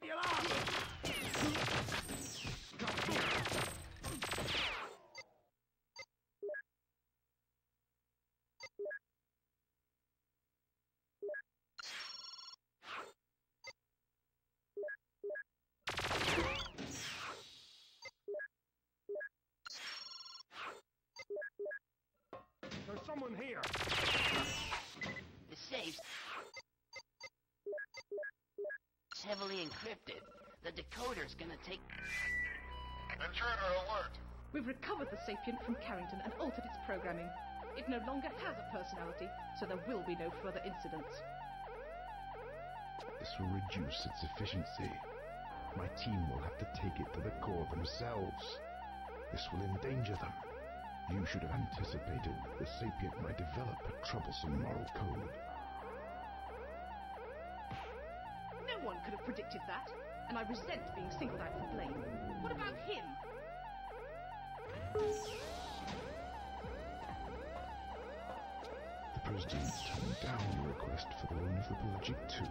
The alarm! There's someone here. The safe's heavily encrypted. The decoder's gonna take... Intruder alert! We've recovered the sapient from Carrington and altered its programming. It no longer has a personality, so there will be no further incidents. This will reduce its efficiency. My team will have to take it to the core themselves. This will endanger them. You should have anticipated the sapient might develop a troublesome moral code. No one could have predicted that, and I resent being singled out for blame. What about him? The President turned down your request for the Vulnerable Project 2.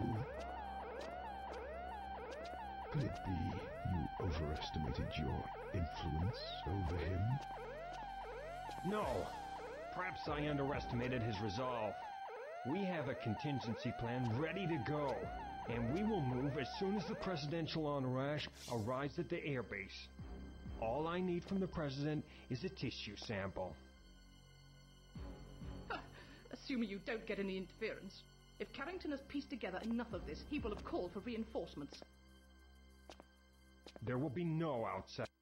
Could it be you overestimated your influence over him? No. Perhaps I underestimated his resolve. We have a contingency plan ready to go, and we will move as soon as the presidential entourage arrives at the airbase. All I need from the president is a tissue sample. Assuming you don't get any interference. If Carrington has pieced together enough of this, he will have called for reinforcements. There will be no outside.